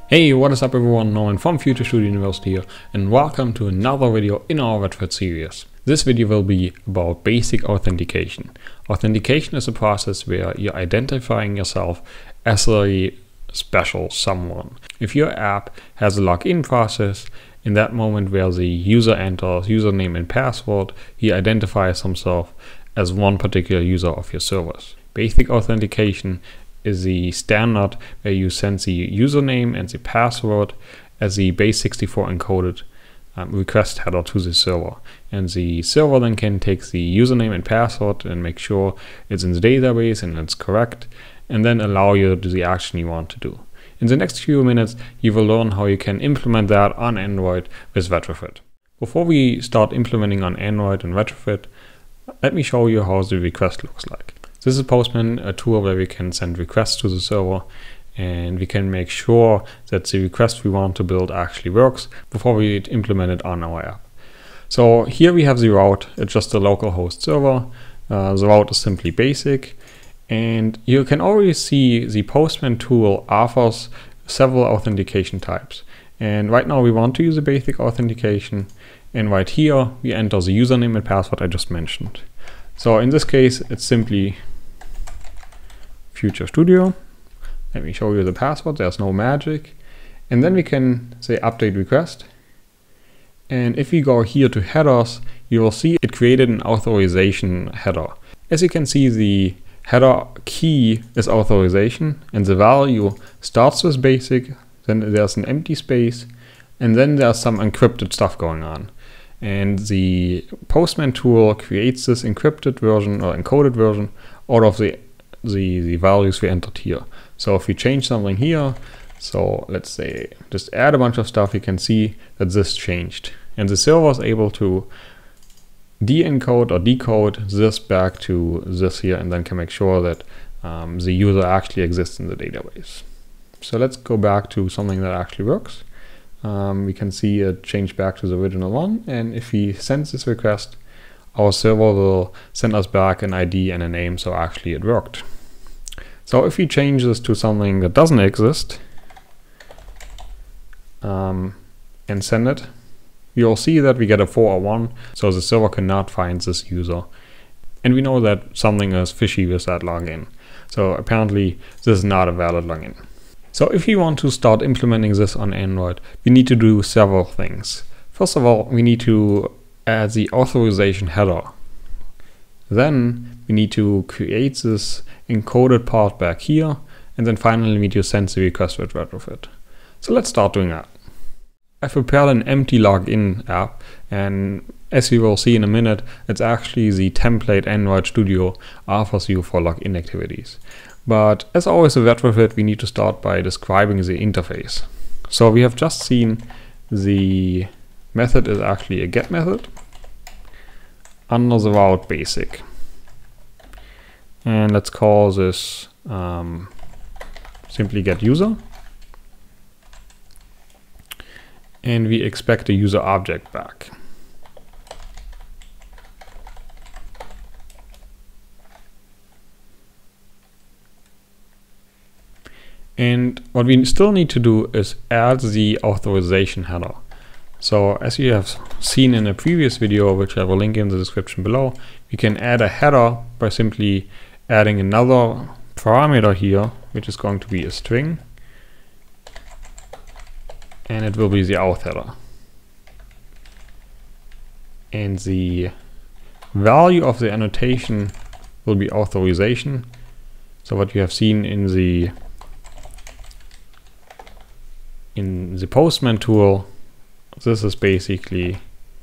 Hey, what is up everyone, Norman from Future Studio University here, and welcome to another video in our Retrofit series. This video will be about basic authentication. Authentication is a process where you're identifying yourself as a special someone. If your app has a login process, in that moment where the user enters username and password, he identifies himself as one particular user of your service. Basic authentication is the standard where you send the username and the password as the base64 encoded request header to the server. And the server then can take the username and password and make sure it's in the database and it's correct, and then allow you to do the action you want to do. In the next few minutes, you will learn how you can implement that on Android with Retrofit. Before we start implementing on Android and Retrofit, let me show you how the request looks like. This is Postman, a tool where we can send requests to the server, and we can make sure that the request we want to build actually works before we implement it on our app. So here we have the route. It's just a localhost server. The route is simply basic, and you can already see the Postman tool offers several authentication types. And right now we want to use a basic authentication, and right here we enter the username and password I just mentioned. So in this case, it's simply Future Studio. Let me show you the password. There's no magic. And then we can say update request. And if we go here to headers, you will see it created an authorization header. As you can see, the header key is authorization, and the value starts with basic, then there's an empty space, and then there's some encrypted stuff going on. And the Postman tool creates this encrypted version or encoded version out of the values we entered here. So if we change something here, so let's say just add a bunch of stuff, you can see that this changed. And the server is able to de-encode or decode this back to this here, and then can make sure that the user actually exists in the database. So let's go back to something that actually works. We can see it change back to the original one, and if we send this request, our server will send us back an ID and a name, so actually it worked. So if we change this to something that doesn't exist and send it, you'll see that we get a 401, so the server cannot find this user. And we know that something is fishy with that login. So apparently this is not a valid login. So if you want to start implementing this on Android, we need to do several things. First of all, we need to add the authorization header. Then we need to create this encoded part back here, and then finally we need to send the request with Retrofit. So let's start doing that. I've prepared an empty login app, and as we will see in a minute, it's actually the template Android Studio offers you for login activities. But as always with Retrofit, we need to start by describing the interface. So we have just seen the method is actually a get method under the route basic. And let's call this simply get user. And we expect a user object back. And what we still need to do is add the authorization header. So as you have seen in a previous video, which I will link in the description below, we can add a header by simply adding another parameter here, which is going to be a string. And it will be the auth header. And the value of the annotation will be authorization. So what you have seen in the Postman tool, this is basically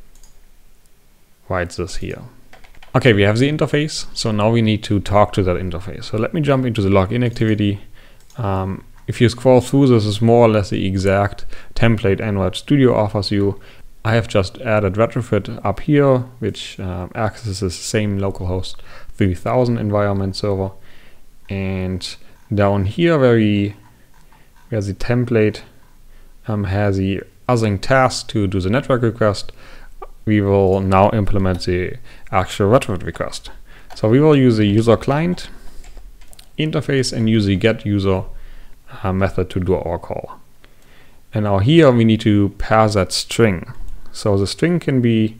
why it's this here. Okay, we have the interface, so now we need to talk to that interface. So let me jump into the login activity. If you scroll through, this is more or less the exact template Android Studio offers you. I have just added Retrofit up here, which accesses the same localhost 3000 environment server. And down here where the template has the othering task to do the network request, we will now implement the actual Retrofit request. So we will use the user client interface and use the get user method to do our call. And now here we need to pass that string. So the string can be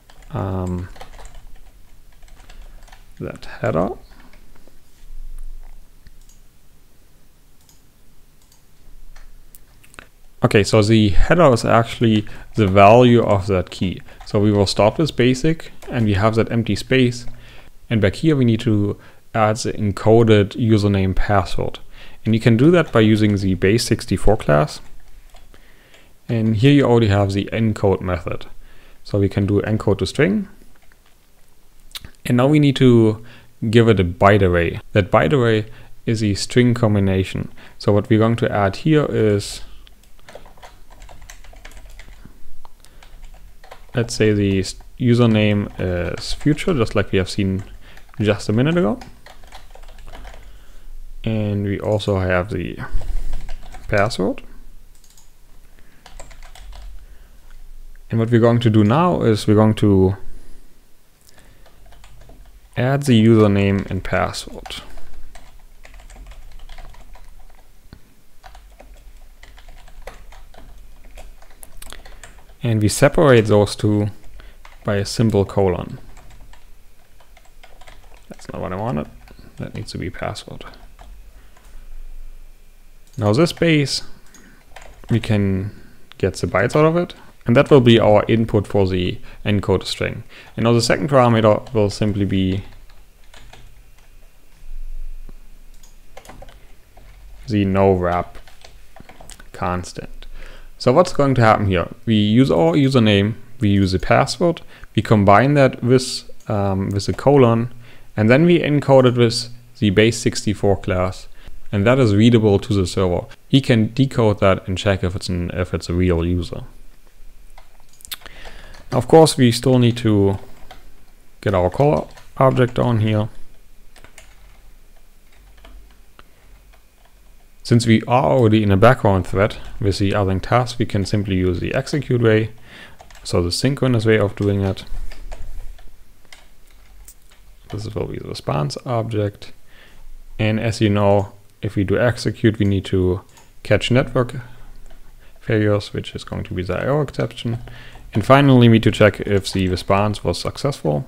that header. Okay, so the header is actually the value of that key. So we will start with basic and we have that empty space. And back here we need to add the encoded username password. And you can do that by using the base64 class. And here you already have the encode method. So we can do encode to string. And now we need to give it a byte array. That byte array is a string combination. So what we're going to add here is, let's say the username is future, just like we have seen just a minute ago. And we also have the password. And what we're going to do now is we're going to add the username and password. And we separate those two by a simple colon. That's not what I wanted. That needs to be password. Now this base, we can get the bytes out of it. And that will be our input for the encoded string. And now the second parameter will simply be the no-wrap constant. So what's going to happen here? We use our username, we use a password, we combine that with a colon, and then we encode it with the base64 class, and that is readable to the server. He can decode that and check if it's a real user. Of course, we still need to get our call object down here. Since we are already in a background thread with the async task, we can simply use the execute way, so the synchronous way of doing it. This will be the response object. And as you know, if we do execute, we need to catch network failures, which is going to be the error exception. And finally, we need to check if the response was successful.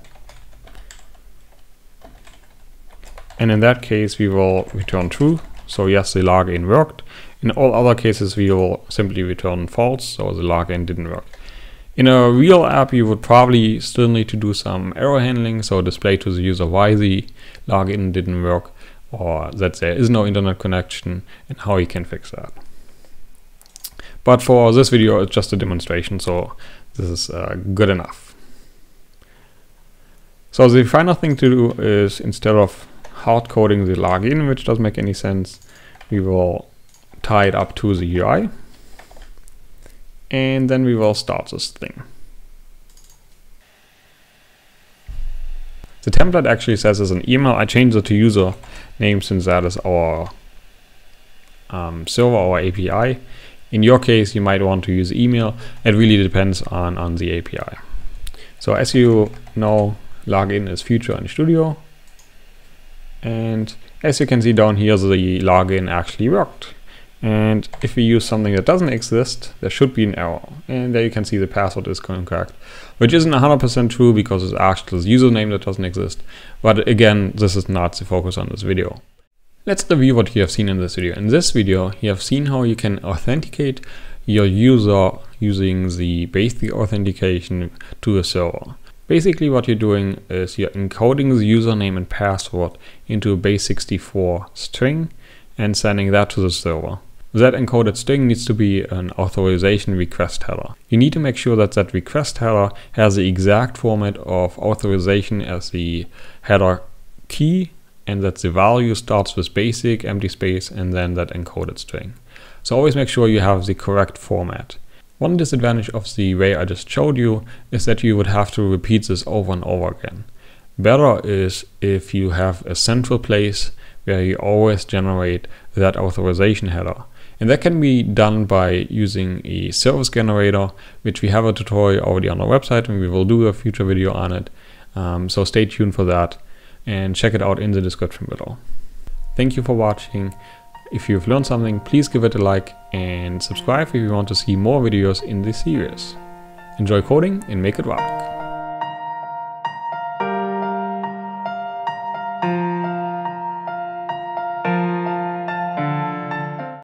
And in that case, we will return true. So yes, the login worked. In all other cases, we will simply return false. So the login didn't work. In a real app, you would probably still need to do some error handling. So display to the user why the login didn't work, or that there is no internet connection and how you can fix that. But for this video, it's just a demonstration. So this is good enough. So the final thing to do is, instead of hard coding the login, which doesn't make any sense, we will tie it up to the UI. And then we will start this thing. The template actually says as an email. I changed it to user name since that is our server or API. In your case, you might want to use email. It really depends on the API. So as you know, login is future in Studio. And as you can see down here, the login actually worked. And if we use something that doesn't exist, there should be an error. And there you can see the password is incorrect, which isn't 100% true because it's actually the username that doesn't exist. But again, this is not the focus on this video. Let's review what you have seen in this video. In this video, you have seen how you can authenticate your user using the basic authentication to a server. Basically what you're doing is you're encoding the username and password into a base64 string and sending that to the server. That encoded string needs to be an authorization request header. You need to make sure that that request header has the exact format of authorization as the header key, and that the value starts with basic, empty space, and then that encoded string. So always make sure you have the correct format. One disadvantage of the way I just showed you is that you would have to repeat this over and over again. Better is if you have a central place where you always generate that authorization header. And that can be done by using a service generator, which we have a tutorial already on our website, and we will do a future video on it. So stay tuned for that and check it out in the description below. Thank you for watching, If you've learned something, please give it a like and subscribe if you want to see more videos in this series. Enjoy coding and make it work!